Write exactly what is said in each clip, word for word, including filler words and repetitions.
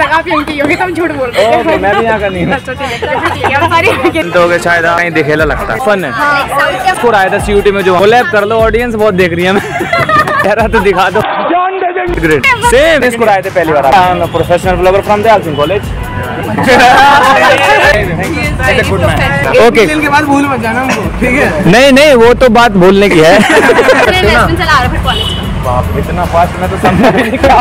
लगा आप यहीं की होगी, तुम झूठ बोल रहे हो। मैं भी यहाँ का नहीं हूँ। तो शायद कहीं दिखेला लगता है फन है। इसको आया था सीयूटी में जो कोलैब कर लो, ऑडियंस बहुत देख रही है। मैं कह रहा तो दिखा दो। ग्रेट सेम इसको आए थे पहली बार। Professional blogger from Dayal Singh college. Okay के बाद भूल मत जाना हमको, ठीक है? नहीं नहीं वो तो बात भूलने की है। बाप इतना फास्ट में तो समझ नहीं क्या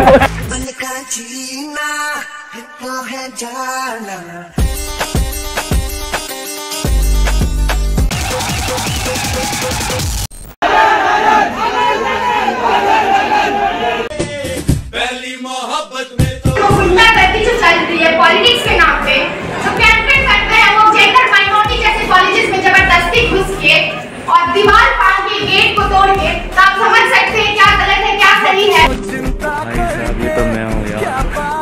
पहली मोहब्बत में तो गुंडागर्दी जो चल रही है पॉलिटिक्स के नाम पे, जो कैंपेन करते हैं वो जेंडर माइनॉरिटी जैसे कॉलेजेस में जबरदस्ती घुस के और दीवार फाड़ के गेट को तोड़ के, तो आप समझ सकते हैं क्या गलत है क्या सही है। अभी तो मैं हूँ यार।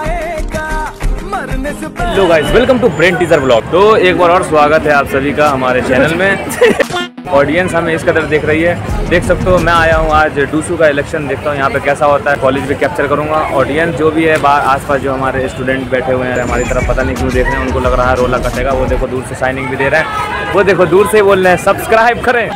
Hello guys, welcome to brain teaser blog. तो एक बार और स्वागत है आप सभी का हमारे चैनल में। ऑडियंस हमें इस कदर देख रही है, देख सकते हो। मैं आया हूँ आज डूसू का इलेक्शन, देखता हूँ यहाँ पे कैसा होता है। कॉलेज भी कैप्चर करूँगा। ऑडियंस जो भी है बाहर आसपास जो हमारे स्टूडेंट बैठे हुए हैं हमारी तरफ, पता नहीं क्यों देख रहे हैं, उनको लग रहा है रोला कटेगा। वो देखो दूर से साइनिंग भी दे रहे हैं, वो देखो दूर से बोल रहे हैं सब्सक्राइब करें।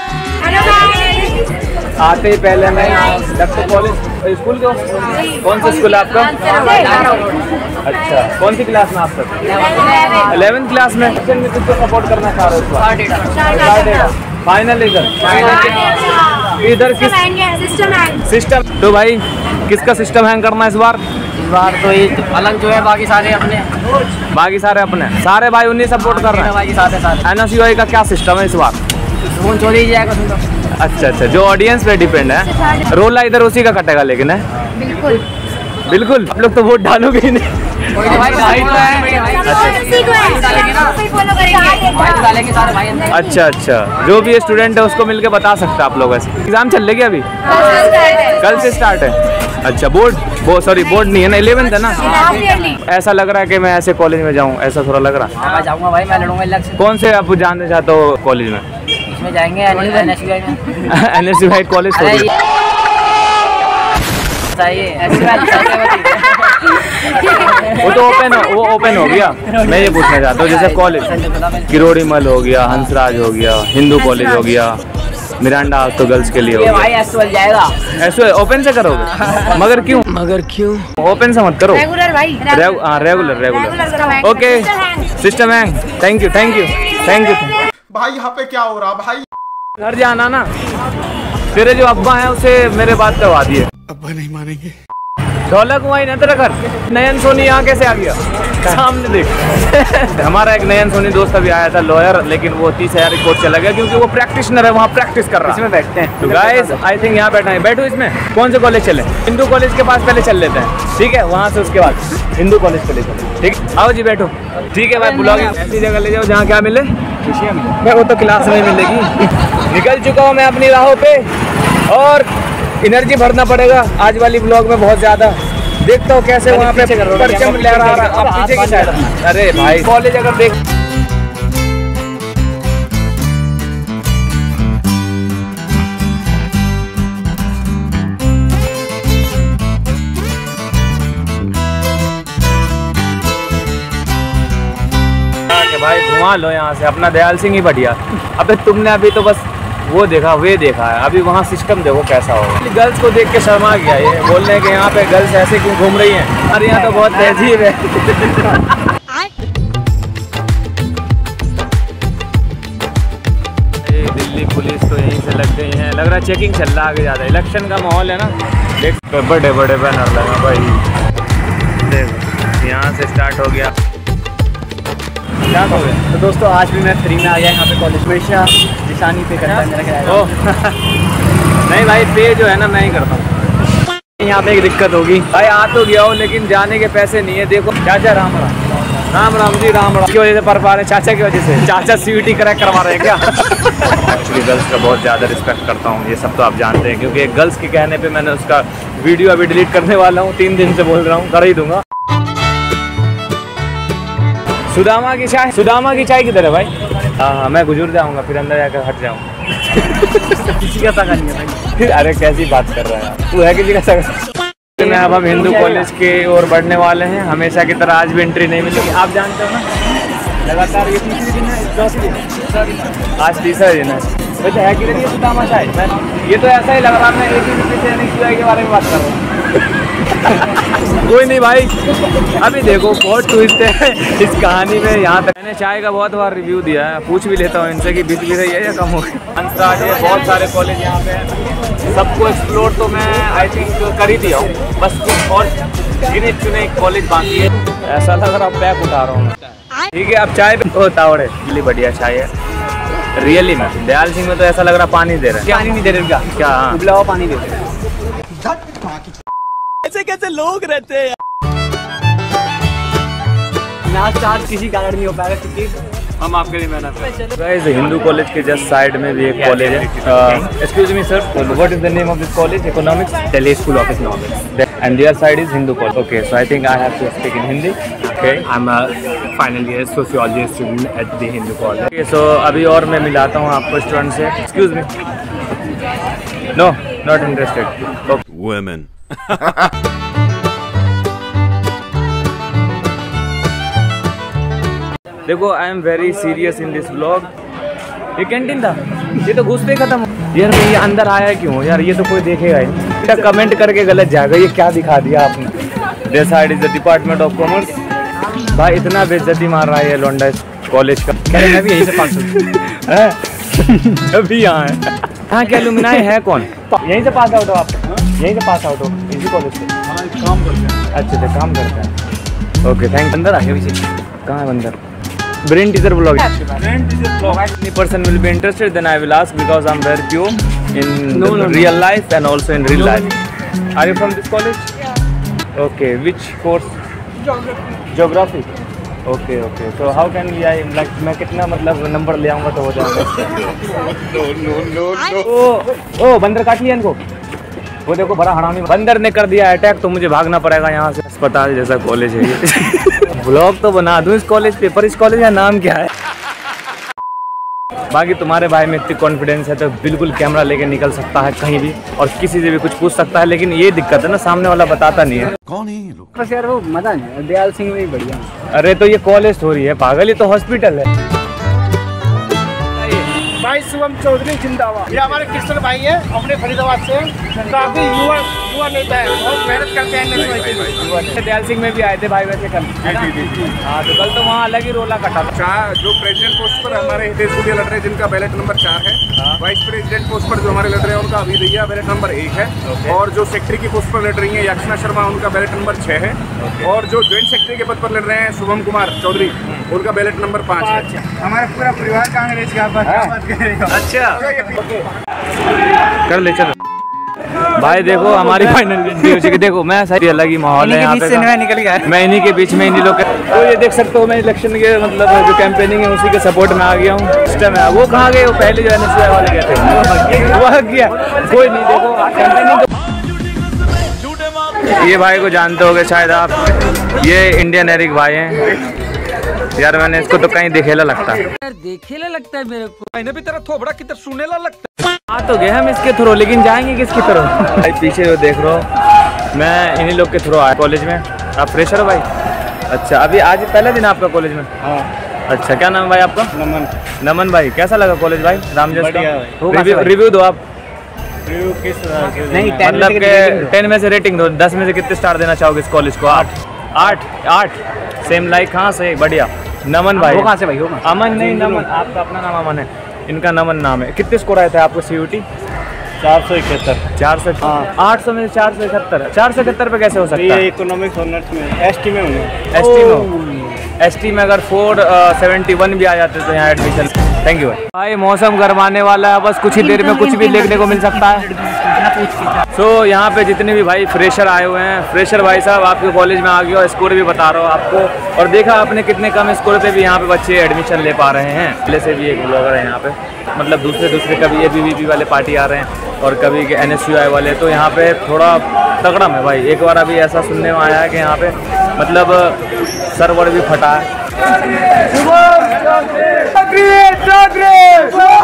आते ही पहले मैं डॉक्टर कॉलेज स्कूल के, कौन सा स्कूल है आपका? अच्छा, कौन सी क्लास में आप सब? इलेवेंथ क्लास में। किसको सपोर्ट करना चाह रहे हो? फाइनल इधर इधर किस सिस्टम? तो भाई किसका सिस्टम हैंग करना है इस बार? इस बार तो ये अलग जो है, बाकी सारे अपने बाकी सारे अपने सारे भाई उन्हीं सपोर्ट कर रहे हैं। बाकी सारे सारे एन एस यू आई का क्या सिस्टम है इस बार? फोन चोरी जाएगा। अच्छा अच्छा, जो ऑडियंस पे डिपेंड है। रोला इधर उसी का कटेगा लेकिन है। बिल्कुल बिल्कुल। आप लोग तो वोट डालोगे ही नहीं। अच्छा अच्छा, जो भी स्टूडेंट है उसको मिलके बता सकते हैं आप लोग। ऐसे एग्जाम चल रही है अभी? कल से स्टार्ट है। अच्छा, बोर्ड वो सॉरी बोर्ड नहीं है ना, इलेवेंथ है ना? ऐसा लग रहा है कि मैं ऐसे कॉलेज में जाऊँ, ऐसा थोड़ा लग रहा है। मैं जाऊंगा भाई, मैं लड़ूंगा इलेक्शन। कौन से आप जानना चाहते हो कॉलेज में? इसमें जाएंगे एन एस यू आई में। N S U I college वो तो ओपन हो, वो ओपन हो गया। मैं ये पूछना चाहता हूँ, जैसे कॉलेज किरोड़ी मल हो गया, हंसराज हो गया, हिंदू कॉलेज हो गया, मिरांडा तो गर्ल्स के लिए हो गया। जाएगा ऐसे ओपन से करोगे? मगर क्यों? मगर क्यों ओपन से मत करो? रेगुलर भाई, हाँ regular regular. Okay system hang. Thank you thank you thank you भाई। यहाँ पे क्या हो रहा भाई? घर जाना ना, तेरे जो अब्बा हैं उसे मेरे बात करवा दिए। अब्बा नहीं मानेंगे। ढोलक हुआ ही ना तेरा घर। नयन सोनी यहाँ कैसे आ गया? सामने देख। हमारा एक नयन सोनी दोस्त अभी आया था लॉयर, लेकिन वो तीस हजार कोर्ट चला गया क्योंकि वो प्रैक्टिशनर है, वहाँ प्रैक्टिस कर रहा है। इसमें बैठते हैं तो गाइस आई थिंक यहाँ बैठा है। बैठो इसमें। कौन से कॉलेज चले? हिंदू कॉलेज के पास पहले चल लेते हैं, ठीक है? वहाँ से उसके बाद हिंदू कॉलेज चले चले, ठीक? आओ जी बैठो। ठीक है भाई, ब्लॉगिंग ऐसी जगह ले जाओ जहाँ क्या मिले, खुशियाँ मिले। मैं वो तो क्लास में मिलेगी। निकल चुका हूँ मैं अपनी राहों पे और एनर्जी भरना पड़ेगा आज वाली ब्लॉग में बहुत ज्यादा। देखता हूँ कैसे वहाँ पे परचम लहरा रहा है। आप पीछे की साइड। अरे भाई कॉलेज अगर देख भाई घुमा लो यहाँ से, अपना दयाल सिंह ही बढ़िया। अबे तुमने अभी तो बस वो देखा वे देखा है, अभी वहाँ सिस्टम देखो कैसा हो। गर्ल्स को देख के शर्मा गया ये, बोल रहे हैं कि यहाँ पे गर्ल्स ऐसे क्यों घूम रही हैं। अरे यहाँ तो बहुत तहजीब है। दिल्ली पुलिस तो यहीं से लग गई है, लग रहा है चेकिंग चल रहा है आगे ज़्यादा। इलेक्शन का माहौल है ना, देख बड़े बड़े बैनर लगा भाई। देखो यहाँ से स्टार्ट हो गया। क्या हो गया? तो दोस्तों आज भी मैं फ्री में आ गया यहाँ पे कॉलेज में। निशानी पे करता है मेरा किराया। नहीं भाई, पे जो है ना मैं ही करता हूँ। यहाँ पे एक दिक्कत होगी भाई, आ तो गया हो लेकिन जाने के पैसे नहीं है। देखो चाचा राम राम राम राम जी राम राम की वजह से पढ़ पा रहे हैं, चाचा की वजह से। चाचा सीयूटी क्रैक करवा रहे हैं क्या? एक्चुअली गर्ल्स का बहुत ज़्यादा रिस्पेक्ट करता हूँ, ये सब तो आप जानते हैं, क्योंकि गर्ल्स के कहने पे मैंने उसका वीडियो अभी डिलीट करने वाला हूँ। तीन दिन से बोल रहा हूँ, कर ही दूंगा। सुदामा की चाय, सुदामा की चाय किधर है भाई? हाँ हाँ मैं गुजर जाऊँगा, फिर अंदर जाकर हट जाऊँगा। किसी का सगा नहीं है भाई। अरे कैसी बात कर रहा है, तू है किसी का सगा? में अब हम हिंदू कॉलेज के ओर बढ़ने वाले हैं। हमेशा की तरह आज भी एंट्री नहीं मिलेगी, आप जानते हो ना। लगातार ये तीसरी दिन है, चौथी दिन है, आज तीसरा दिन है। वैसे है कि नहीं ये सुदामा शायद मैं ये तो ऐसा ही लग रहा है मैं एक ही पीछे एनएसयूआई के बारे में बात कर रहा हूँ। कोई नहीं भाई, अभी देखो बहुत ट्विस्ट है इस कहानी में। यहाँ तक मैंने चाय का बहुत बार रिव्यू दिया है, पूछ भी लेता हूँ इनसे कि बिक भी रही है या कम हो गई। अंतराज है, बहुत सारे कॉलेज यहाँ पे हैं, सबको एक्सप्लोर तो मैं आई थिंक कर ही दिया हूँ, बस कुछ और गिने चुने कॉलेज बाकी है। ऐसा लग रहा पैक उठा रहा हूँ। ठीक है, अब चाय पे तावड़े really बढ़िया चाय है रियली में। दयाल सिंह में तो ऐसा लग रहा पानी दे रहे हैं, पानी नहीं दे रहे क्या? क्या उबला हुआ पानी दे रहे हैं। ऐसे कैसे लोग रहते हैं? नाच आज किसी कारण नहीं हो पाएगा क्योंकि हम आपके लिए मेहनत कर रहे हैं। हिंदू कॉलेज के जस्ट साइड में भी एक कॉलेज है। Excuse me sir, what is the name of this college? Economics, Delhi school of economics, and there side is Hindu college. Okay, so I think I have to speak in Hindi. Okay, I am a final year sociology student at the Hindu college. Okay, so अभी और मैं मिलाता हूँ आपको student से। Excuse me, no not interested. Women देखो, I am very serious in this vlog. ये canteen था, ये तो घुसते ही खत्म। यार मैं ये अंदर आया क्यों यार, ये तो कोई देखेगा ही। कमेंट करके गलत जाएगा, ये क्या दिखा दिया आपने। This side is the department of commerce. भाई इतना बेइज्जती मार रहा है ये लोंडा इस कॉलेज का। मैं भी यहीं से पास हूँ अभी यहाँ है। हाँ, क्या लुमिनाई है कौन? यहीं से पास आउट हो आप? यहीं से पास आउट हो इसी कॉलेज से? काम करते हैं। अच्छा अच्छा, काम करते हैं। Okay, thank. अंदर आ गया पीछे, कहाँ है अंदर? Brain teaser vlog. Brain teaser vlog. Any person will be interested, then I will ask because I'm very pure in No, no, real life and also in real life. Are you from this college? Yeah. Okay, which course? Geography. Geography. Okay, okay. So how can we I like मैं कितना मतलब number ले आऊँगा तो हो जाएगा? No, no, no, no. ओ ओ बंदर काट लिया इनको। वो देखो बड़ा हरामी बंदर ने कर दिया अटैक, तो मुझे भागना पड़ेगा यहाँ से। अस्पताल जैसा कॉलेज है ये। ब्लॉग तो बना दूँ इस कॉलेज पे, पर इस कॉलेज का नाम क्या है? बाकी तुम्हारे भाई में इतनी कॉन्फिडेंस है तो बिल्कुल कैमरा लेके निकल सकता है कहीं भी और किसी से भी कुछ पूछ सकता है, लेकिन ये दिक्कत है ना, सामने वाला बताता नहीं है। कौन है ये लोग? बस यार वो मजा नहीं, दयाल सिंह में ही बढ़िया। अरे तो ये कॉलेज थोड़ी है पागल, ये तो हॉस्पिटल है। भाई शुभम चौधरी जिंदाबाद। ये हमारे कृष्ण भाई हैं अपने फरीदाबाद से, काफी युवा युवा नेता है, बहुत मेहनत करते हैं। दयाल सिंह में भी आए थे भाई वैसे कल। हाँ, तो कल तो वहाँ अलग ही रोला कटा था। चार जो प्रेसिडेंट पोस्ट पर हमारे हितेश गुड़िया लड़ रहे हैं, जिनका बैलेट नंबर चार है। वाइस प्रेसिडेंट पोस्ट पर जो हमारे लड़ रहे हैं उनका अभी दैया बैलेट नंबर एक है। और जो सेक्रेटरी की पोस्ट पर लड़ रही है याचना शर्मा, उनका बैलेट नंबर छः है। और जो ज्वाइंट सेक्रेटरी के पद पर लड़ रहे हैं शुभम कुमार चौधरी, उनका बैलेट नंबर पाँच है। हमारा पूरा परिवार कांग्रेस का बात अच्छा कर ले चलो भाई। देखो हमारी फाइनल हो चुकी। देखो मैं सही अलग ही माहौल है यहाँ पे, मैं निकल गया। मैं इन्हीं के बीच में इन्हीं लोग तो ये देख सकते हो मैं इलेक्शन के मतलब जो कैंपेनिंग है उसी के सपोर्ट में आ गया हूँ। सिस्टम है वो कहाँ गए, वो पहले जो एनएसयूआई वाले कहते हैं वो हक गया। कोई नहीं, देखो कैंपेनिंग ये भाई को जानते होगे शायद आप, ये इंडियन एरिक भाई हैं यार। मैंने इसको तो कहीं देखेला लगता है, देखेला लगता है मेरे को। मैंने भी तेरा थोबड़ा किधर सुनेला लगता है। आ तो गए हम इसके थ्रू, लेकिन जाएंगे किसके थ्रू? भाई पीछे जो देख रहे हो मैं इन्हीं लोग के थ्रू आया कॉलेज में। आप फ्रेशर हो भाई? अच्छा, अभी आज पहला दिन आपका कॉलेज में? हाँ। अच्छा, क्या नाम है भाई आपका? नमन। नमन भाई, कैसा लगा कॉलेज भाई? रामजस बढ़िया का रिव्यू, रिव्यू दो आप। रिव्यू किस नहीं, मतलब के टेन में से रेटिंग दो, दस में से कितने स्टार देना चाहोगे इस कॉलेज को? आठ। आठ आठ सेम लाइक। कहाँ से? बढ़िया। नमन भाई। वो कहाँ से भाई? हो अमन नहीं, नमन। आपका अपना नाम अमन है, इनका नमन नाम है। कितने स्कोर आए थे आपको सीयूटी? चार सौ इकहत्तर। चार सौ आठ सौ में चार सौ इकहत्तर चार सौ इकहत्तर पे कैसे हो सकता है? इकोनॉमिक्स ऑनर्स में एस टी में हूँ। एस टी में एस टी में अगर फोर सेवेंटी वन भी आ जाते तो यहाँ एडमिशन। थैंक यू भाई। भाई मौसम गरमाने वाला है, बस कुछ ही देर में कुछ भी देखने को मिल सकता है। सो so, यहाँ पे जितने भी भाई फ्रेशर आए हुए हैं, फ्रेशर भाई साहब आपके कॉलेज में आ गया और स्कोर भी बता रहा हूँ आपको। और देखा आपने कितने कम स्कोर पे भी यहाँ पे बच्चे एडमिशन ले पा रहे हैं। पहले से भी एक ब्लॉगर है यहाँ पे, मतलब दूसरे दूसरे कभी ए बी वी पी वाले पार्टी आ रहे हैं और कभी एन एस यू आई वाले, तो यहाँ पे थोड़ा तगड़ा है भाई। एक बार अभी ऐसा सुनने में आया है कि यहाँ पे मतलब सर्वर भी फटा है।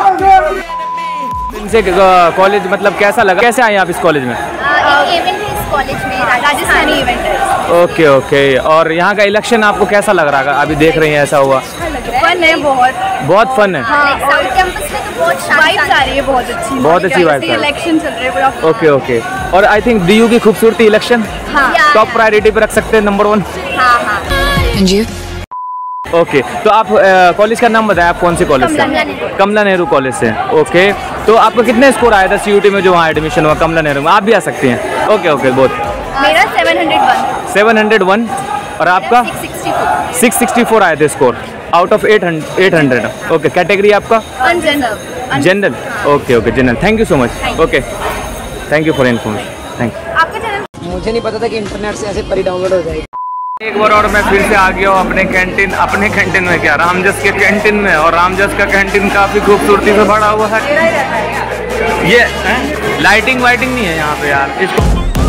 इनसे कॉलेज मतलब कैसा लगा, कैसे आए आप इस कॉलेज में? कॉलेज में राजस्थानी इवेंट है। Okay okay. और यहाँ का इलेक्शन आपको कैसा लग रहा है? अभी देख रही हैं ऐसा हुआ? फन है बहुत, बहुत फन है। हाँ, साउथ कैंपस में तो बहुत वाइब्स आ रही है, बहुत अच्छी बहुत अच्छी वाइब्स आ रही है। इलेक्शन चल रहे हैं पूरा। Okay okay. और आई थिंक डीयू की खूबसूरती इलेक्शन टॉप प्रायोरिटी पे रख सकते हैं, नंबर वन। हाँ हाँ जी। ओके तो आप कॉलेज का नाम बताया, आप कौन से कॉलेज से? कमला नेहरू कॉलेज से। ओके तो आपका कितने स्कोर आया था सीयूटी में जो वहाँ एडमिशन हुआ कमला नेहरू में? आप भी आ सकती हैं। ओके ओके बहुत। मेरा seven hundred one. Seven hundred one. और आपका? सिक्स सिक्सटी फोर आए थे score out of eight hundred. Okay category आपका? General. Okay okay general. Thank you so much. Okay thank you for information. Thank you. आपका channel? मुझे नहीं पता था कि इंटरनेट से ऐसे परी डाउनलोड हो जाएगी। एक बार और मैं फिर से आ गया हूँ अपने कैंटीन, अपने कैंटीन में क्या रामजस के कैंटीन में। और रामजस का कैंटीन काफ़ी खूबसूरती से भरा हुआ है। ये है? लाइटिंग वाइटिंग नहीं है यहाँ पे यार। इसको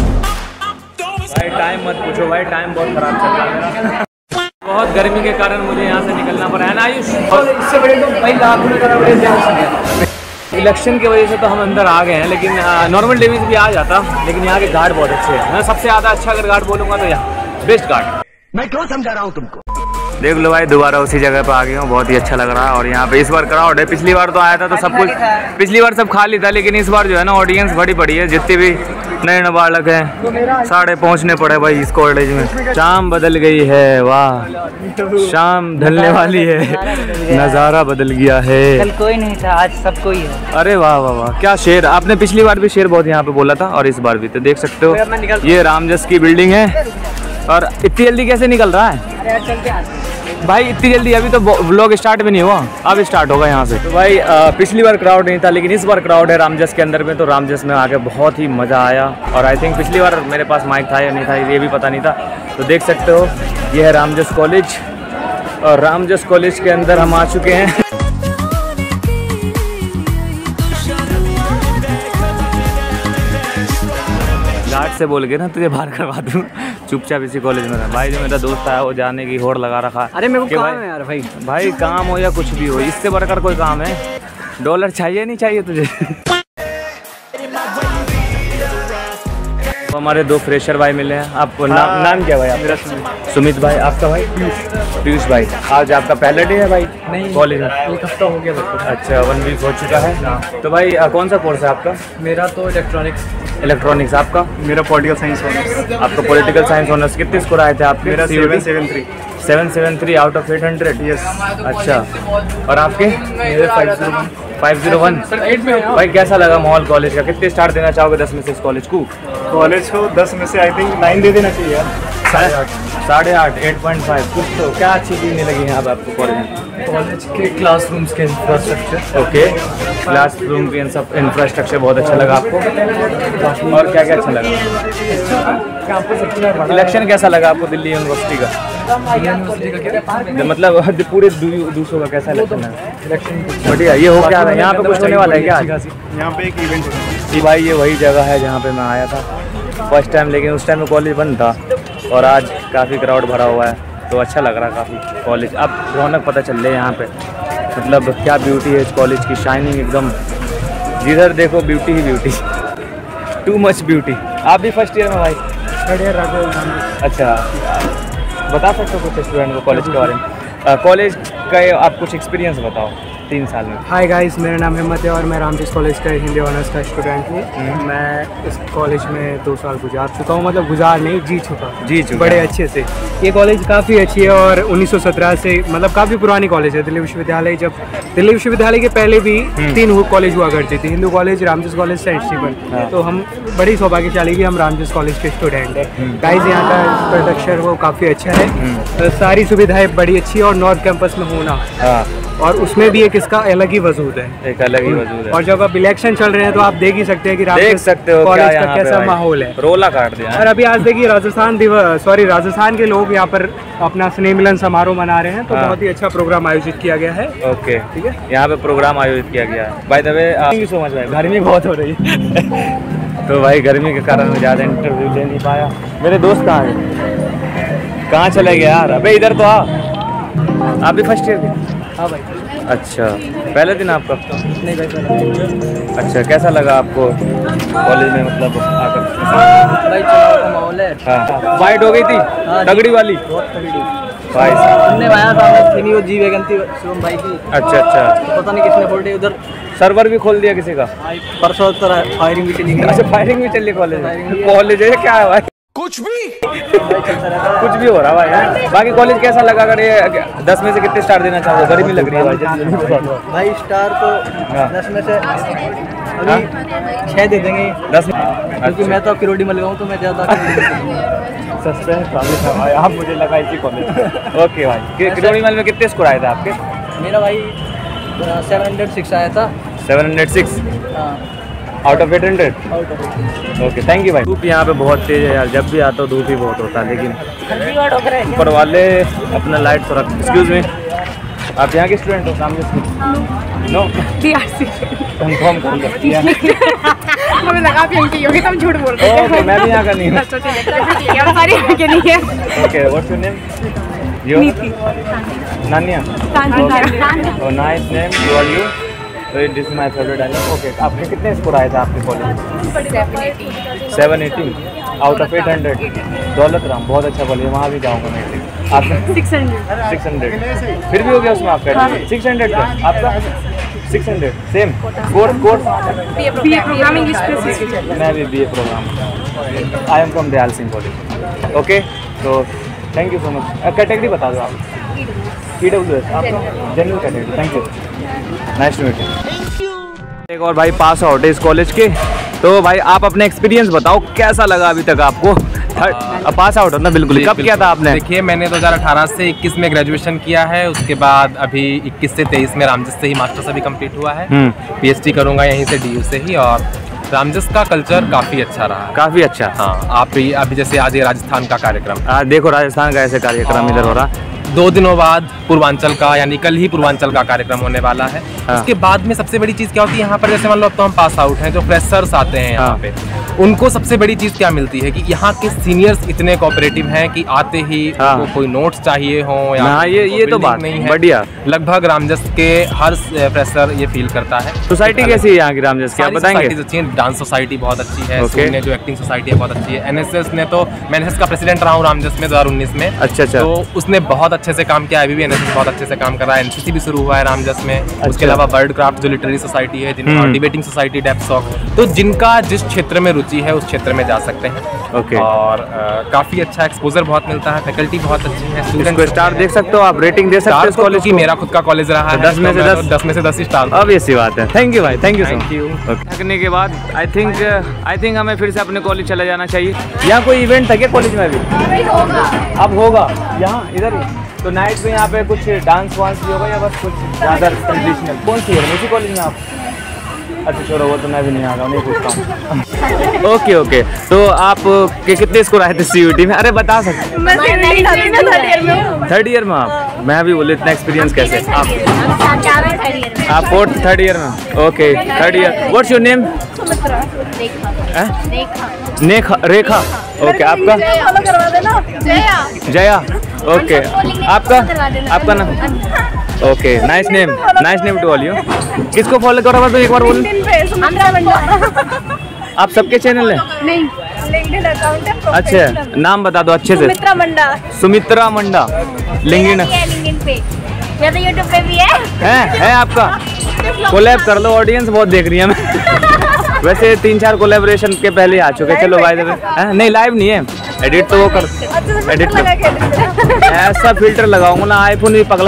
भाई टाइम मत पूछो भाई, टाइम बहुत खराब चल रहा है मेरा। बहुत गर्मी के कारण मुझे यहाँ से निकलना पड़ा है ना आयुष। इससे बड़े तो भाई लाख रुपये का बड़े इलेक्शन की वजह से तो हम अंदर आ गए हैं, लेकिन नॉर्मल डेज भी आ जाता। लेकिन यहाँ के घाट बहुत अच्छे हैं। मैं सबसे ज़्यादा अच्छा अगर घाट बोलूँगा तो यहाँ बेस्ट घाट। मैं क्यों समझा रहा हूँ तुमको? देख लो भाई दोबारा उसी जगह पे आ गया हूँ, बहुत ही अच्छा लग रहा है। और यहाँ पे इस बार क्राउड है। पिछली बार तो आया था तो सब कुछ, पिछली बार सब खाली था, लेकिन इस बार जो है ना ऑडियंस बड़ी बड़ी है। जितने भी नए नाबालक हैं साढ़े पहुँचने पड़े भाई इस कॉलेज में। शाम बदल गई है, वाह शाम ढलने वाली है, नज़ारा बदल गया है। कल कोई नहीं था, आज सब कोई है। अरे वाह वाह वाह क्या शेर। आपने पिछली बार भी शेर बहुत यहाँ पे बोला था और इस बार भी। तो देख सकते हो ये रामजस की बिल्डिंग है। और इतनी जल्दी कैसे निकल रहा है भाई? इतनी जल्दी अभी तो व्लॉग स्टार्ट भी नहीं हुआ, अब स्टार्ट होगा यहाँ से। तो भाई आ, पिछली बार क्राउड नहीं था, लेकिन इस बार क्राउड है रामजस के अंदर में। तो रामजस में आके बहुत ही मज़ा आया। और आई थिंक पिछली बार मेरे पास माइक था या नहीं था ये भी पता नहीं था। तो देख सकते हो ये है रामजस कॉलेज। और रामजस कॉलेज के अंदर हम आ चुके हैं। गार्ड से बोल के ना तुझे बाहर करवा दूँ, चुपचाप इसी कॉलेज में रहा। भाई जो मेरा दोस्त आया वो जाने की होड़ लगा रखा। अरे मेरे को काम भाई, है यार भाई। भाई काम हो या कुछ भी हो, इससे बढ़कर कोई काम है? डॉलर चाहिए नहीं चाहिए तुझे? तो हमारे दो फ्रेशर भाई मिले हैं। आपको नाम नाम क्या भाई? आप? मेरा सुमित। सुमित भाई। आपका भाई? पीयूष भाई। आज आपका पहला डे है भाई नहीं कॉलेज में? एक हफ्ता हो गया लगभग। अच्छा वन वीक हो चुका है। तो भाई कौन सा कोर्स है आपका? मेरा तो इलेक्ट्रॉनिक्स। इलेक्ट्रॉनिक्स। आपका? मेरा पॉलिटिकल साइंस ऑनर्स। आपका पॉलिटिकल साइंस ऑनर्स। कितने स्कोर आए थे आपके? मेरा seven seven three. Seven seven three out of eight hundred. Yes. अच्छा और आपके? मेरे five zero one. Five zero one. भाई कैसा लगा माहौल कॉलेज का? कितने स्टार देना चाहोगे दस में से इस कॉलेज को? कॉलेज को दस में से आई थिंक नाइन दे देना चाहिए यार। साढ़े आठ। साढ़े आठ एट पॉइंट फाइव। कुछ तो क्या अच्छी चीज़ नहीं लगी यहाँ पे आपको कॉलेज में? कॉलेज के क्लासरूम्स के इंफ्रास्ट्रक्चर। ओके क्लासरूम के सब इंफ्रास्ट्रक्चर बहुत अच्छा लगा आपको? और क्या क्या अच्छा लगा? इलेक्शन कैसा लगा आपको दिल्ली यूनिवर्सिटी का? मतलब पूरे दूसरों का कैसा इलेक्शन है? इलेक्शन बढ़िया। ये हो क्या रहा है यहाँ पे? कुछ होने वाला है क्या? यहाँ पे एक इवेंट है भाई ये वही जगह है जहाँ पे मैं आया था फर्स्ट टाइम, लेकिन उस टाइम में कॉलेज बंद था। और आज काफ़ी क्राउड भरा हुआ है तो अच्छा लग रहा है काफ़ी कॉलेज। अब रौनक पता चल रही है यहाँ पे, मतलब क्या ब्यूटी है इस कॉलेज की। शाइनिंग एकदम, जिधर देखो ब्यूटी ही ब्यूटी, टू मच ब्यूटी। आप भी फर्स्ट ईयर में भाई? अच्छा बता सकते हो कुछ स्टूडेंट को कॉलेज के बारे में? कॉलेज का आप कुछ एक्सपीरियंस बताओ तीन साल में। हाय गाइस, मेरा नाम हिम्मत है और मैं रामजस कॉलेज का हिंदी ऑनर्स का स्टूडेंट हूँ। मैं इस कॉलेज में दो साल गुजार चुका हूँ, मतलब गुजार नहीं जी चुका जी चुका बड़े अच्छे से। ये कॉलेज काफ़ी अच्छी है और उन्नीस सौ सत्रह से मतलब काफ़ी पुरानी कॉलेज है। दिल्ली विश्वविद्यालय, जब दिल्ली विश्वविद्यालय के पहले भी तीन कॉलेज हुआ करती थी, Hindu college, Ramjas college, saint Stephen. तो हम बड़ी सौभाग्यशाली कि हम रामजस कॉलेज के स्टूडेंट हैं। गाइस यहाँ का इंफ्रास्ट्रक्चर वो काफ़ी अच्छा है, तो सारी सुविधाएं बड़ी अच्छी है। और नॉर्थ कैंपस में होना और उसमें भी एक इसका अलग ही वजूद है, एक अलग ही वजूद है। और जब अब इलेक्शन चल रहे हैं तो आप देख ही सकते हैं कि देख सकते हो कॉलेज क्या का कैसा माहौल है, रोला काट दिया। और अभी आज देखिए राजस्थान दिवस, सॉरी राजस्थान के लोग यहाँ पर अपना स्नेह मिलन समारोह मना रहे हैं, तो हाँ। बहुत ही अच्छा प्रोग्राम आयोजित किया गया है। ओके ठीक है, यहाँ पे प्रोग्राम आयोजित किया गया है। By the way thank you so much भाई, गर्मी बहुत हो रही है तो भाई गर्मी के कारण मैं ज़्यादा इंटरव्यू ले नहीं पाया। मेरे दोस्त कहाँ है? कहाँ चले गए यार? अबे इधर तो आ। आप भी फर्स्ट ईयर के? हाँ भाई। अच्छा, पहले दिन आपका? नहीं भाई, अच्छा, कैसा लगा आपको कॉलेज में मतलब आकर? भाई चुनाव का माहौल है। हाँ, फाइट हो गई थी तगड़ी वाली बहुत तगड़ी। भाई साहब। हमने आया था, थी नहीं वो जी वैगन थी शिवम भाई की। अच्छा अच्छा, तो पता नहीं किसने बोल दिया उधर सर्वर भी खोल दिया किसी का? परसों तरह फायरिंग भी चली गई। अच्छा, फायरिंग भी चल रही कॉलेज में? कॉलेज है क्या है भाई? कुछ भी कुछ भी हो रहा भाई है? बाकी कॉलेज कैसा लगा? अगर ये दस में से कितने स्टार देना चाहोगे? गर्मी लग रही है भाई जल्दी। भाई स्टार तो हाँ। दस में से अभी छः दे देंगे दस में? क्योंकि मैं तो किरोड़ी में लगाऊँ तो मैं ज़्यादा सस्पेंस काफी था भाई, आप मुझे लगा इसी कॉलेज। ओके भाई, कि- किरोड़ी महल में कितने स्कोर आए थे आपके? मेरा भाई सेवन हंड्रेड सिक्स आया था। सेवन हंड्रेड सिक्स हाँ, out of eight hundred. Out of okay, thank you भाई। धूप यहाँ पे बहुत तेज है यार, जब भी आता हूँ धूप ही बहुत होता है, लेकिन ऊपर वाले अपना लाइट थोड़ा। एक्सक्यूज मी, आप यहाँ के स्टूडेंट हो? सामने से नो टीआरसी कंफर्म कर सकती हैं? हमें लगा आप यहीं के होगे, तो हम झूठ बोल रहे ओके, मैं भी यहाँ का नहीं हूँ। अच्छा ठीक है, हम सारे यहाँ के नहीं है। Okay, what's your name? यो नानिया। Oh nice name, you are you? This is my favourite dialogue. Okay, आपके कितने स्कोर आए थे आपके college? Seven eighteen out of eight hundred. Daulat Ram बहुत अच्छा कॉलेज, वहाँ भी जाऊँगा मैं। आपने सिक्स हंड्रेड सिक्स हंड्रेड फिर भी हो गया उसमें आपका? सिक्स हंड्रेड का आपका? Six hundred same course course B A programme English specific. मैं भी B A programme. I am from Dayal Singh college. Okay, तो thank you so much. Category बता दो आप। ई डब्ल्यू एस आपका general category. Thank you, nice to meet you. एक और भाई पास आउट है इस कॉलेज के, तो भाई आप अपने एक्सपीरियंस बताओ, कैसा लगा अभी तक आपको? पास आउट हो ना? बिल्कुल। कब किया था आपने? देखिए, मैंने दो हज़ार अठारह से इक्कीस में ग्रेजुएशन किया है, उसके बाद अभी इक्कीस से तेईस में रामजस से ही मास्टर्स अभी कंप्लीट हुआ है। पीएचडी करूंगा यहीं से, डीयू से ही। और रामजस का कल्चर काफ़ी अच्छा रहा। काफ़ी अच्छा। हाँ, आप ही अभी जैसे आज ये राजस्थान का कार्यक्रम, आज देखो राजस्थान का ऐसे कार्यक्रम इधर हो रहा। दो दिनों बाद पूर्वांचल का, यानी कल ही पूर्वांचल का कार्यक्रम होने वाला है। हाँ। उसके बाद में सबसे बड़ी चीज़ क्या होती है यहाँ पर? जैसे मान लो अब तो हम पास आउट हैं, जो फ्रेशर्स आते हैं यहाँ हाँ। पे, उनको सबसे बड़ी चीज़ क्या मिलती है कि यहाँ के सीनियर्स इतने कोऑपरेटिव हैं कि आते ही हाँ। को कोई नोट्स चाहिए हो या हाँ, ये ये तो बात नहीं है। बढ़िया। लगभग रामजस के हर फ्रेशर ये फील करता है। सोसाइटी कैसी है यहाँ की रामजस की, आप सारी बताएंगे? सोसाइटीज अच्छी हैं। डांस सोसाइटी बहुत अच्छी है, Okay. सूर्य ने जो एक्टिंग सोसाइटी है बहुत अच्छी है। एनएसएस ने तो, मैं एनएसएस का प्रेसिडेंट रहा हूँ रामजस में दो हज़ार उन्नीस में। अच्छा अच्छा। तो उसने बहुत अच्छे से काम किया, अभी भी एनएसएस बहुत अच्छे से काम कर रहा है। एनसीसी भी शुरू हुआ है रामजस में। उसके अलावा बर्ड क्राफ्ट जो लिटरेरी सोसाइटी है, जिन और डिबेटिंग सोसाइटी डेप्सॉक, तो जिनका जिस क्षेत्र में रुचि है उस क्षेत्र में जा सकते हैं। ओके। और अ, काफी अच्छा एक्सपोजर बहुत मिलता है, फैकल्टी बहुत अच्छी है। इसको स्टार देख सकते हो आप, रेटिंग दे सकते हो इस कॉलेज की। को? मेरा खुद का कॉलेज रहा है, दस में से दस? दस में से दस ही स्टार। अब ऐसी बात है। थैंक यू भाई, thank you so Thank you. Much. थकने के बाद आई थिंक आई थिंक हमें फिर से अपने कॉलेज चला जाना चाहिए। यहाँ कोई इवेंट था क्या कॉलेज में अभी? अब होगा यहाँ इधर ही? तो नाइट में यहाँ पे कुछ डांस वांस भी होगा या बस कुछ ज़्यादा ट्रेडिशनल? कौन सी है इसी कॉलेज में आप? अच्छा छोड़ो, वो तो मैं भी नहीं आ रहा हूँ, नहीं पूछता हूँ। ओके ओके, तो आप के कितने स्कोर आए थे सीयूटी में? अरे बता सकते। मैं थर्ड ईयर में आप? मैं भी बोले इतना एक्सपीरियंस कैसे? आप आप फोर्थ थर्ड ईयर में? Okay, third year. What's your name? नेखा रेखा। ओके, आपका? जया। ओके, आपका? आपका नाम? Okay, nice name, nice name to all you. किसको फॉलो करो बस एक बार बोल। आप सबके चैनल है? नहीं, लिंक्डइन अकाउंट है। अच्छा, नाम बता दो अच्छे से। सुमित्रा मंडा। सुमित्रा मंडा, लिंक्डइन लिंक्डइन पे या तो यूट्यूब पे भी है। है है आपका? कोलैब कर लो, ऑडियंस बहुत देख रही है मैं। वैसे तीन चार कोलैबोरेशन के पहले आ चुके। चलो भाई नहीं, लाइव नहीं है, एडिट तो वो कर एडिट कर। ऐसा फिल्टर लगाऊंगा ना, आईफोन भी पगला।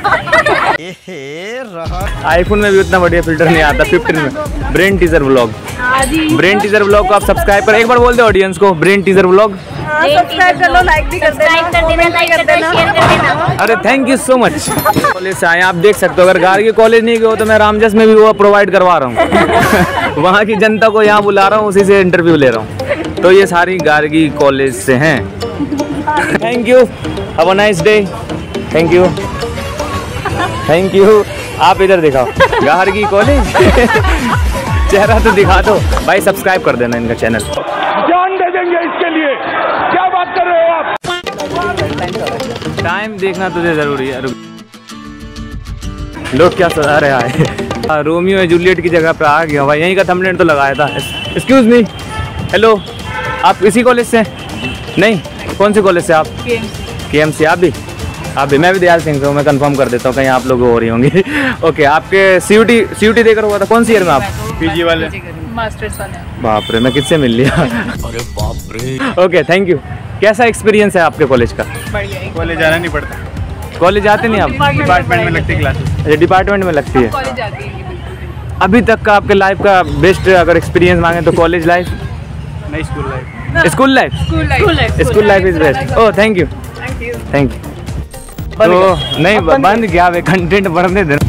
आईफोन में भी उतना बढ़िया फिल्टर नहीं आता। फिफ्टीन में brain teaser vlog, brain teaser vlog को आप सब्सक्राइब कर, एक बार बोल दे ऑडियंस को, ब्रेन टीजर व्लॉग सब्सक्राइब कर लो, लाइक भी कर देना, कर देना, लाइक कर देना, शेयर कर देना। अरे thank you so much. College से आए आप देख सकते हो, अगर गार्गी कॉलेज नहीं गए हो तो मैं रामजस में भी वो प्रोवाइड करवा रहा हूँ। वहाँ की जनता को यहाँ बुला रहा हूँ, उसी से इंटरव्यू ले रहा हूँ। तो ये सारी गार्गी कॉलेज से हैं। Thank you, have a nice day. Thank you thank you. आप इधर दिखाओ, गार्गी कॉलेज। चेहरा तो दिखा दो भाई, सब्सक्राइब कर देना इनका चैनल। जान दे देंगे इसके लिए, क्या बात कर रहे हो आप? टाइम देखना तुझे जरूरी है। लोग क्या सजा रहे आए। रोमियो और जूलियट की जगह पे आ गया भाई, यहीं का थंबनेल तो लगाया था। एक्सक्यूज मी, हेलो, आप इसी कॉलेज से? नहीं, कौन से कॉलेज से आप? के एम सी। आप भी? आप भी? मैं भी दयाल सिंह से हूँ, मैं कंफर्म कर देता हूँ कहीं आप लोग हो रही होंगी। ओके, आपके C U T C U T देकर हुआ था कौन सी ईयर में आप? पीजी वाले मास्टर्स वाले। बाप रे, मैं किससे मिल लिया। अरे बाप रे। Okay, thank you. कैसा एक्सपीरियंस है आपके कॉलेज का? कॉलेज जाना नहीं पड़ता। कॉलेज आते नहीं आप? डिपार्टमेंट में लगती क्लासेस। अच्छा, डिपार्टमेंट में लगती है। कॉलेज जाती है अभी तक का आपके लाइफ का बेस्ट अगर एक्सपीरियंस मांगे तो कॉलेज लाइफ? नहीं, school life. School life? School life school life is best. Oh, thank you thank you thank you. तो नहीं, बंद क्या वे, कंटेंट बढ़ने देना।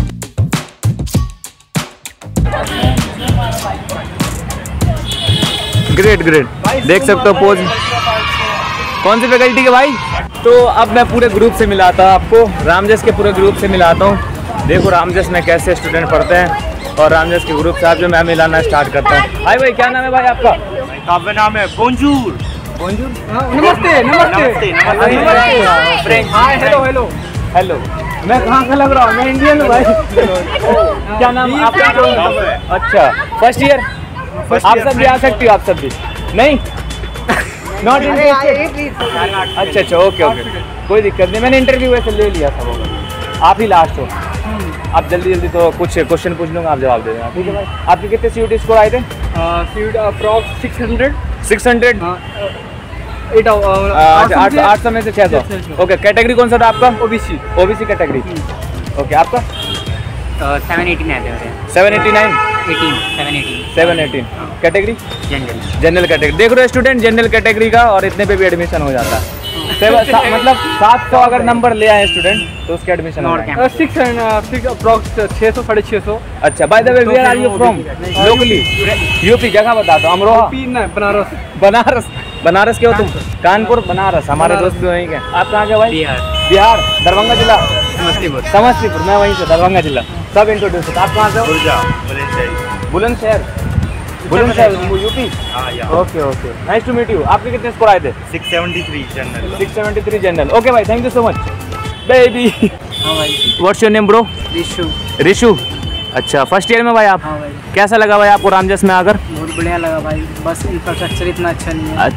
ग्रेट ग्रेट, देख सकते हो पोज। कौन सी फैकल्टी के भाई? तो अब मैं पूरे ग्रुप से मिलाता हूँ आपको, रामजस के पूरे ग्रुप से मिलाता हूँ। देखो रामजस में कैसे स्टूडेंट पढ़ते हैं और रामजस के ग्रुप से आप जो मैं मिलाना स्टार्ट करता हूँ। हाय भाई, क्या नाम है भाई आपका? आपका नाम है बोंजूर। बोंजूर? नमस्ते नमस्ते नमस्ते। हाय, हेलो हेलो हेलो, मैं कहाँ का लग रहा हूँ? मैं इंडियन हूँ भाई। क्या नाम आपका? अच्छा, फर्स्ट ईयर? आप सब भी आ सकती हो, आप सब भी? नहीं, नॉट इंटरेस्टेड। अच्छा अच्छा, ओके ओके, कोई दिक्कत नहीं। मैंने इंटरव्यू वैसे ले लिया था, वो आप ही लास्ट हो। आप जल्दी जल्दी तो कुछ क्वेश्चन पूछ लूँगा, आप जवाब दे देना, ठीक है भाई? आपके कितने सी यू टी स्कोर आए थे? Approx six hundred six hundred eight आठ आठ सौ में से छः सौ। ओके, कैटेगरी कौन सा था आपका? ओबीसी। OBC category. ओके, आपका? सेवन एटी नाइन है seven eighty nine eighteen seven eighteen seven eighteen category general general category. देख रहे हो स्टूडेंट, जनरल कैटेगरी का और इतने पे भी एडमिशन हो जाता है। सेवन सा, मतलब सात सौ अगर नंबर ले आए स्टूडेंट तो उसके एडमिशन हो जाएगा। सिक्स सिक्स अप्रॉक्स छः सौ साढ़े छः सौ। अच्छा, by the way, where are you from? Locally UP. जगह बताता हूँ, अमरोहा। बनारस। बनारस? बनारस के हो तुम? कानपुर बनारस, हमारे दोस्त भी वहीं के। आप कहाँ के भाई? बिहार। बिहार, दरभंगा जिला? समस्तीपुर। समस्तीपुर, मैं वहीं से, दरभंगा जिला। सब इंट्रोड्यूस। आप कहाँ से हो? Bulandshahr. Bulandshahr UP? Okay okay, nice to meet you. आपके कितने स्कोर आए थे? Six seventy three general. Six seventy three general. Okay भाई, thank you so much baby. हाँ भाई। What's your name bro? Rishu. Rishu. अच्छा, फर्स्ट ईयर में भाई आप? हाँ भाई। कैसा लगा भाई आपको रामजस में आकर? बहुत बढ़िया लगा भाई, बस इंफ्रास्ट्रक्चर इतना अच्छा नहीं है।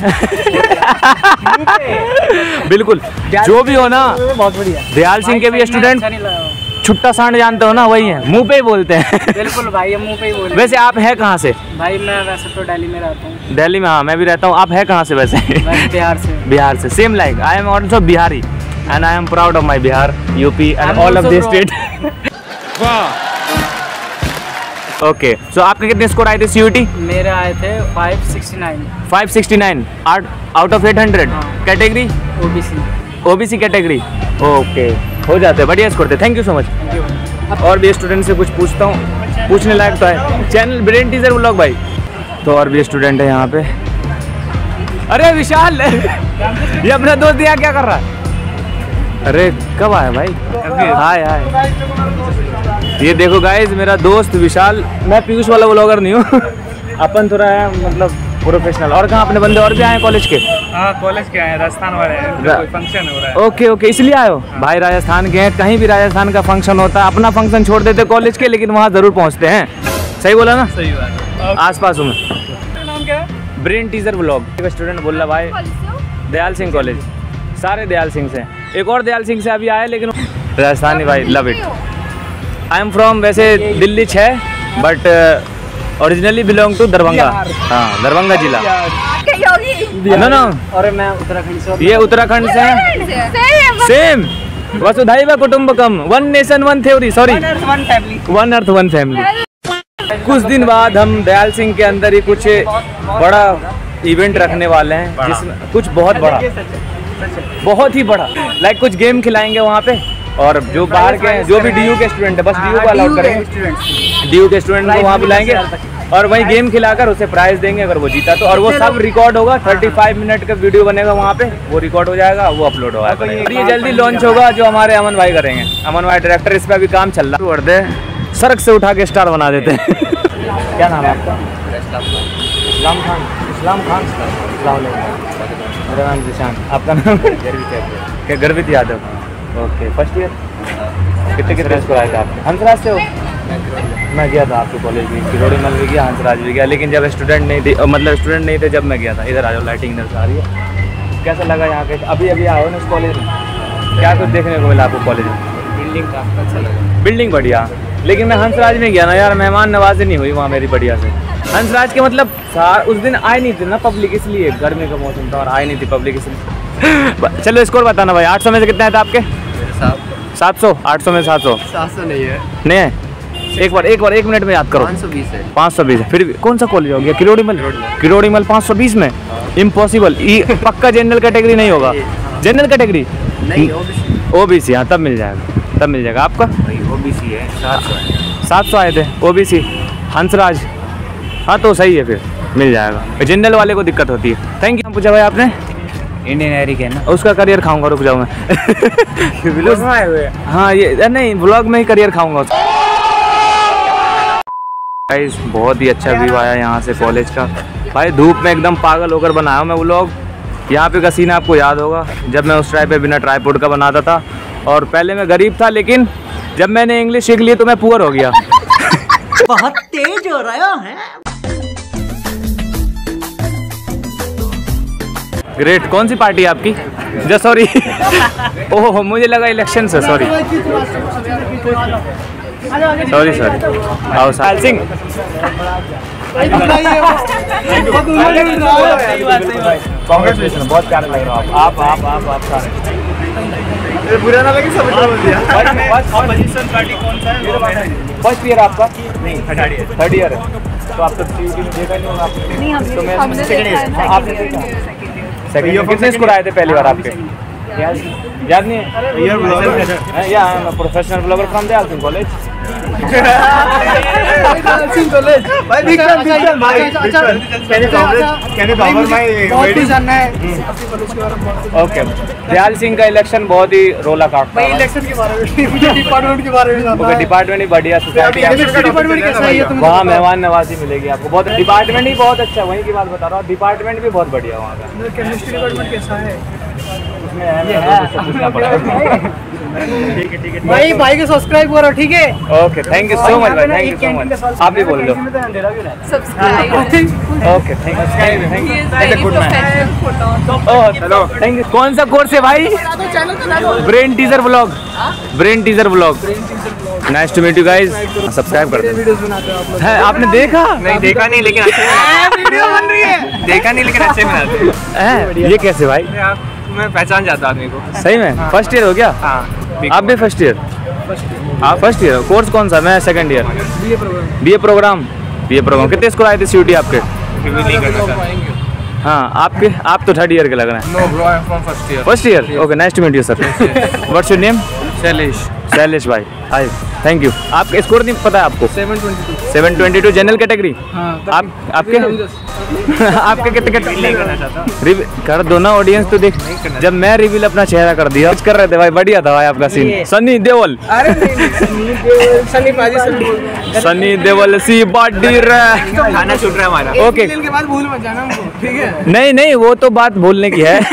अच्छा। बिल्कुल, जो भी हो ना, बहुत बढ़िया। दयाल सिंह के भी स्टूडेंट अच्छा नहीं लगा। छुट्टा सांड जानते हो ना, वही है, मुंह पे ही बोलते हैं। बिल्कुल भाई, हम मुंह पे ही बोले। वैसे आप है कहाँ से? भाई मैं वैसे तो दिल्ली में रहता हूँ। दिल्ली में? हाँ, मैं भी रहता हूँ। आप है कहाँ से वैसे? मैं बिहार से। बिहार से। Same like I am also Bihari and I am proud of my Bihar, UP and all of this state. Okay, so आपके कितने स्कोर आए थे सी यू टी? मेरे आए थे five sixty nine. Five sixty nine out of eight hundred. Category? OBC. OBC category. Okay, हो जाते हैं, बढ़िया स्कोर थे। Thank you so much. और भी स्टूडेंट से कुछ पूछता हूँ, पूछने लायक तो है। चैनल ब्रेन टीजर व्लॉग भाई। तो और भी स्टूडेंट है यहाँ पे। अरे विशाल, ये अपना दोस्त यहाँ क्या कर रहा है? अरे कब आया भाई? हाय हाय। ये देखो गाइज, मेरा दोस्त विशाल। मैं पीयूष वाला व्लॉगर नहीं हूँ। अपन थोड़ा है मतलब प्रोफेशनल। और कहाँ अपने बंदे और भी आए कॉलेज के? हाँ, कॉलेज के आए, राजस्थान वाले हैं, कोई फंक्शन हो रहा है। ओके ओके, इसलिए आए हो? भाई राजस्थान के हैं, कहीं भी राजस्थान का फंक्शन होता है, अपना फंक्शन छोड़ देते कॉलेज के, लेकिन वहाँ जरूर पहुँचते हैं। सही बोला ना? सही बात। आस पास हूँ मैं। नाम क्या है? Brain teaser vlog. एक स्टूडेंट बोल रहा भाई दयाल सिंह कॉलेज, सारे दयाल सिंह से। एक और दयाल सिंह से अभी आए, लेकिन राजस्थानी भाई, love it. I am from वैसे दिल्ली छः, but originally belong to Darbhanga. हाँ, दरभंगा जिला। नो नो, और मैं उत्तराखंड से। ये उत्तराखंड से हैं। सेम। वसुधैव कुटुंबकम, one nation one theory, sorry one earth one family. कुछ दिन बाद हम दयाल सिंह के अंदर ही कुछ बड़ा इवेंट रखने वाले हैं, जिसमें कुछ बहुत बड़ा, बहुत ही बड़ा, लाइक कुछ गेम खिलाएंगे वहाँ पे। और जो बाहर के जो भी डी यू के स्टूडेंट है, बस डी यू को अलाउड करेंगे, डी यू के स्टूडेंट को वहाँ बुलाएंगे और वहीं गेम खिलाकर उसे प्राइज देंगे अगर वो जीता तो। और वो सब रिकॉर्ड होगा, पैंतीस मिनट का वीडियो बनेगा वहाँ पे, वो रिकॉर्ड हो जाएगा, वो अपलोड होगा। और ये जल्दी लॉन्च होगा, जो हमारे अमन भाई करेंगे। अमन भाई डायरेक्टर, इस पर भी काम चल रहा है। वर्दे सड़क से उठा के स्टार बना देते हैं। क्या नाम है आपका? इस्लाम खान। इस्लाम खान। मेरा नाम जिशान। आपका नाम? गर्वित यादव। क्या? गर्वित यादव। Okay, first year? कितने कितने स्कोर आए थे आपके? हंसराज से हो? मैं गया था आपके कॉलेज में, किरोड़ीमल भी गया, हंसराज भी गया, लेकिन जब स्टूडेंट नहीं थे, मतलब स्टूडेंट नहीं थे जब मैं गया था। इधर आ जाओ, लाइटिंग इधर से आ रही है। कैसा लगा यहाँ के? अभी अभी आओ ना इस कॉलेज में, क्या कुछ देखने को मिला आपको कॉलेज में? बिल्डिंग काफ़ी अच्छा लगा। बिल्डिंग बढ़िया, लेकिन मैं हंसराज में गया ना यार, मेहमान नवाजी नहीं हुई वहाँ मेरी बढ़िया से। हंसराज के मतलब सार उस दिन आए नहीं थे ना पब्लिक, इसलिए गर्मी का मौसम था और आए नहीं थी पब्लिक इसलिए। चलो स्कोर बताना भाई, आठ सौ में से कितना था आपके? सात सौ। आठ सौ में सात सौ सात सौ नहीं है, नहीं है? एक बार एक बार एक मिनट में याद करो। पाँच सौ बीस है। पाँच सौ बीस है, फिर भी कौन सा कॉलेज हो गया? किरोड़ीमल। किरोड़ीमल पाँच सौ बीस में इम्पॉसिबल। पक्का जनरल कैटेगरी नहीं होगा? जनरल कैटेगरी नहीं, ओबीसी। हाँ तब मिल जाएगा, तब मिल जाएगा। आपका ओबीसी है, सात सौ सात सौ आए थे ओबीसी। हंसराज, हाँ तो सही है, फिर मिल जाएगा। जनरल वाले को दिक्कत होती है। Thank you. पूछा भाई आपने? इंडियन एयरिक है ना, उसका करियर खाऊंगा, रुक जाऊँ मैं। आए हुए हाँ ये नहीं, ब्लॉग में ही करियर खाऊंगा। गाइस बहुत ही अच्छा व्यू आया यहाँ से कॉलेज का। भाई धूप में एकदम पागल होकर बनाया हूँ मैं व्लॉग। यहाँ पे का सीन आपको याद होगा, जब मैं उस टाइम पे बिना ट्राइपॉड का बनाता था, और पहले मैं गरीब था, लेकिन जब मैंने इंग्लिश सीख ली तो मैं पुअर हो गया। बहुत तेज हो रहा है। ग्रेट। कौन सी पार्टी है आपकी? जो सॉरी ओह मुझे लगा इलेक्शन से, सॉरी सॉरी सॉरी। आओ साल सिंह। कॉन्ग्रेचुलेशन, बहुत प्यारे लग रहा हो आप आप आप आप सारे। बुरा ना लगे, सब बोल दिया। ऑपोजिशन पार्टी कौन सा है? फर्स्ट ईयर आपका? नहीं, थर्ड ईयर। थर्ड ईयर है तो आप तो सीयूटी में देखा नहीं होगा आपने? नहीं, हमने तो मैं हमने सेकंड देखा ईयर। है, आपने देखा? Second year. कितने स्कोर आए थे पहली बार आपके? याद नहीं है? या professional blogger from Dayal Singh college. Okay, Dayal Singh का इलेक्शन बहुत ही रोला काटता है। इलेक्शन के बारे में, मुझे डिपार्टमेंट के बारे में। ओके, डिपार्टमेंट ही बढ़िया, डिपार्टमेंट कैसा है? वहाँ मेहमान नवाजी मिलेगी आपको बहुत। डिपार्टमेंट ही बहुत अच्छा, वहीं की बात बता रहा हूँ, डिपार्टमेंट भी बहुत बढ़िया वहाँ का। केमिस्ट्री डिपार्टमेंट कैसा है? उसमें है पूछना पड़ेगा। ठीक है ठीक है भाई भाई को सब्सक्राइब करो, ठीक है? Okay, thank you so much भाई, थैंक यू सो मच। आप भी बोल लो। Subscribe. Okay, thank you thank He you. is very professional photo. Oh चलो, थैंक यू। कौन सा कोर्स है भाई? Brain teaser vlog. Brain teaser vlog. Nice to meet you guys. Subscribe कर दो। वीडियोस बनाते हो आप लोग? है आपने देखा? नहीं देखा नहीं, लेकिन वीडियो बन रही है। देखा नहीं लेकिन अच्छे बनाते है ये कैसे भाई? हैं। मैं पहचान जाता आदमी को। सही में? फर्स्ट ईयर हो गया? हाँ, आप भी फर्स्ट ईयर? आप फर्स्ट ईयर? कोर्स कौन सा? मैं second year. BA programme. BA programme. BA programme. कितने स्कोर आए थे सीयूटी आपके? नहीं करना था। हाँ आपके, आप तो थर्ड ईयर के लग रहे हैं। No bro, I am from first year. First year? Okay, nice to meet you sir. What's your name? Shailesh. Shailesh भाई, हाय, थैंक यू। आपका स्कोर नहीं पता है आपको? Seven twenty two. Seven twenty two general category. हाँ, आप आपके आपके कितने कितने रिवील कर दो ना, ऑडियंस तो देख। जब मैं रिवील अपना चेहरा कर दिया, कुछ कर रहे थे भाई, बढ़िया था भाई आपका सीन। सनी देओल। अरे नहीं, सनी देओल, सनी पाजी, सनी सनी देओल सी बॉडी रे। खाना छूट रहा है हमारा। ओके, के बाद भूल मत जाना हमको, ठीक है? नहीं नहीं, वो तो बात भूलने की है।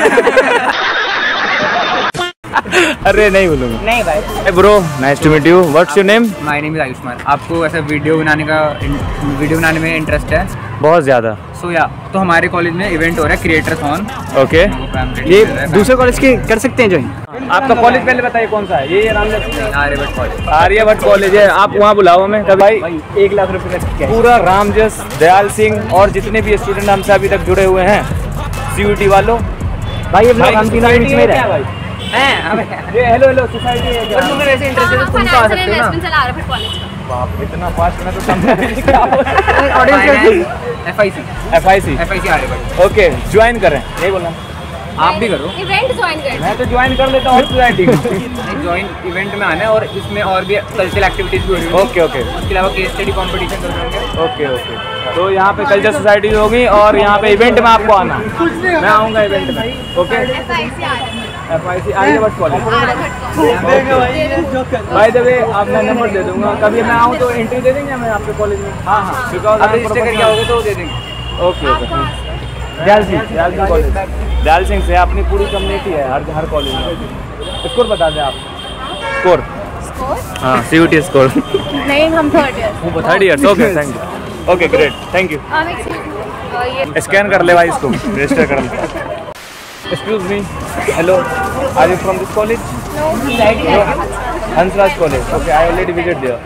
अरे नहीं बोलूँगा। नहीं भाई। Bro, nice to meet you. What's your name? My name is Ayushman. आपको ऐसा वीडियो बनाने का वीडियो बनाने में इंटरेस्ट है? बहुत ज़्यादा। सो या तो हमारे कॉलेज में इवेंट हो रहा है क्रिएटर्स ऑन। ओके, ये दूसरे कॉलेज के कर सकते हैं ज्वाइन? आपका कॉलेज पहले बताइए कौन सा है? ये रामजस आर्यभट्ट कॉलेज। आर्यभट्ट कॉलेज है। आप वहाँ बुलाओ हमें कभी भाई। एक लाख रुपए का पूरा रामजस, दयाल सिंह और जितने भी स्टूडेंट हमसे अभी तक जुड़े हुए हैं, सीयूटी वालों। भाई ये भाई, हम तीनों society बीच में है रहे क्या भाई? हैं। ये हेलो हेलो सोसाइटी है क्या? तुम्हें वैसे इंटरेस्ट है तो तुम तो आ सकते हो ना। बाप, इतना फास्ट में तो समझा नहीं क्या audience F I C F I C F I C Aryabhatta. Okay, join करें, यही बोलना। आप भी करो। इवेंट ज्वाइन कर। मैं तो ज्वाइन कर लेता हूँ सोसाइटी को। ज्वाइन इवेंट में आना है और इसमें और भी कल्चरल एक्टिविटीज भी हो रही होंगी। ओके ओके उसके अलावा केस स्टडी कॉम्पिटिशन कर होंगे। ओके ओके, तो यहाँ पे कल्चर सोसाइटी होगी और यहाँ पे इवेंट में आपको आना है। मैं आऊँगा इवेंट में। ओके, एफ आई सी आ रहा F I C Aryabhatta college. है। बाय द वे, आप मैं नंबर दे दूंगा, कभी मैं आऊँ तो एंट्री दे देंगे हमें आपके कॉलेज में? हाँ हाँ, बिकॉज आप रजिस्टर करके आओगे तो दे देंगे। Okay okay. Dayal Singh, Dayal Singh college, Dayal Singh से अपनी पूरी कम्युनिटी है हर हर कॉलेज में। स्कोर बता दें आप। स्कोर स्कोर हाँ सी यू टी स्कोर नहीं हम third year third year okay thank you okay great thank you ये स्कैन कर ले भाई इसको रजिस्टर कर ले excuse me hello are you from this college Hansraj college okay I already visit there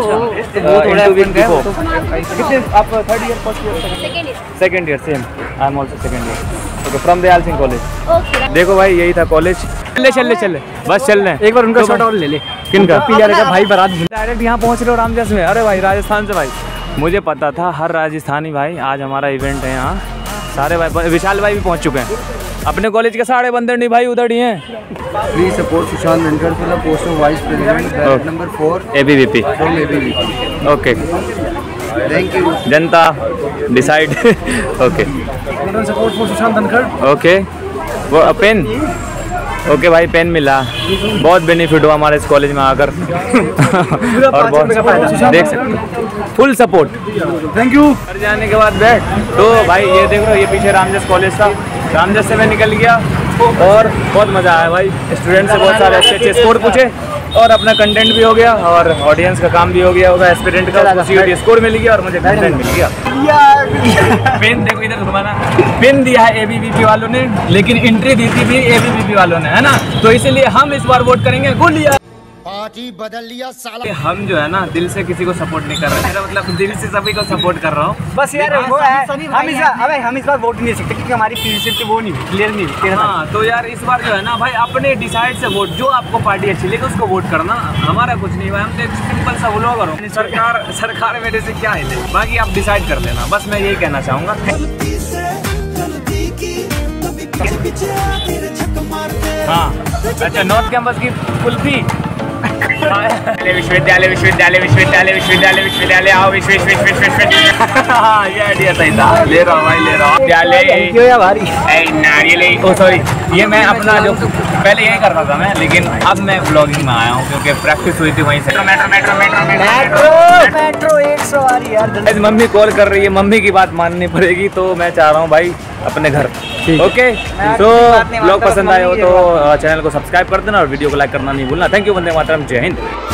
कितने आप third year first year second year second year same I am also second year okay from Dayal Singh college okay देखो भाई यही था college चल चल चल बस चल रहे एक बार उनका शॉट और ले ले किनका पीआर का भाई बारात डायरेक्ट यहाँ पहुँच रहे हो रामजस में अरे भाई राजस्थान से भाई मुझे पता था हर राजस्थानी भाई आज हमारा इवेंट है यहाँ सारे भाई विशाल भाई भी पहुँच चुके हैं अपने कॉलेज के सारे बंदर नहीं भाई उधर ही हैं please support Sushant Dhankhar for the post of vice president number four ABVP from ABVP okay thank you जनता decide okay support for Sushant Dhankhar okay वो पेन ओके भाई पेन मिला बहुत बेनिफिट हुआ हमारे इस कॉलेज में आकर और बहुत देख सकते फुल सपोर्ट थैंक यू घर जाने के बाद बैठ तो भाई ये देख रहे हो ये पीछे रामजस कॉलेज था रामजस से मैं निकल गया और बहुत मज़ा आया भाई स्टूडेंट से बहुत सारे अच्छे अच्छे स्कोर पूछे और अपना कंटेंट भी हो गया और ऑडियंस का काम भी हो गया होगा एस्पिरेंट का सी यू टी स्कोर मिल गया और मुझे कंटेंट मिल गया पेन देखो इधर घुमाना पेन दिया है एबीवीपी वालों ने लेकिन एंट्री दी थी भी एबीवीपी वालों ने है ना तो इसीलिए हम इस बार वोट करेंगे गोलियां पार्टी बदल लिया साला। हम जो है ना दिल से किसी को सपोर्ट नहीं कर रहे मेरा मतलब दिल से सभी को सपोर्ट कर रहा हूँ बस यार वो है हम इस बार अबे हम इस बार वोट नहीं दे सकते क्योंकि हमारी प्रिंसिपल की वो नहीं क्लियर नहीं तेरा हाँ तो यार इस बार जो है ना भाई अपने डिसाइड से वोट जो आपको पार्टी अच्छी लगे उसको वोट करना हमारा कुछ नहीं भाई हम तो एक सिंपल सा ब्लॉगर हूँ सरकार सरकार मेरे से क्या है बाकी आप डिसाइड कर लेना बस मैं यही कहना चाहूँगा हाँ अच्छा नॉर्थ कैंपस की कुल्फी विश्वविद्यालय विश्वविद्यालय विश्वविद्यालय विश्वविद्यालय विश्वविद्यालय आओ विश्व विश्व विश्व विश्व हाँ ये आइडिया सही था ले रहा हूँ भाई ले रहा हूँ विद्यालय नारियल ओ सॉरी ये मैं अपना जो पहले यही करता था मैं लेकिन अब मैं ब्लॉगिंग में आया हूँ क्योंकि प्रैक्टिस हुई थी वहीं से metro metro metro metro metro एक सौ आ रही यार मम्मी कॉल कर रही है मम्मी की बात माननी पड़ेगी तो मैं चाह रहा हूँ भाई अपने घर ओके तो ब्लॉग पसंद आए हो तो चैनल को सब्सक्राइब कर देना और वीडियो को लाइक करना नहीं भूलना थैंक यू वंदे मातरम जय हिंद।